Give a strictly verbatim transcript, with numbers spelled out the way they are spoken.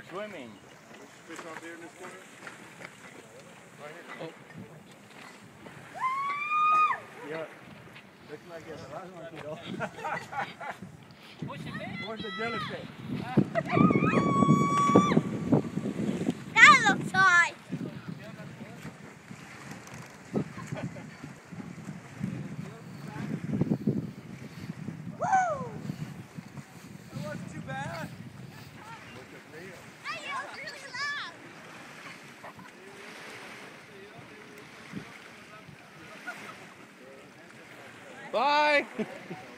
swimming. Fish out there in this corner? Right here? Oh. Yeah. Looks like it's a lot of though. Push it in. Where's the jellyfish? That looks hot. Woo! That wasn't too bad. Hey, that was really loud. Bye!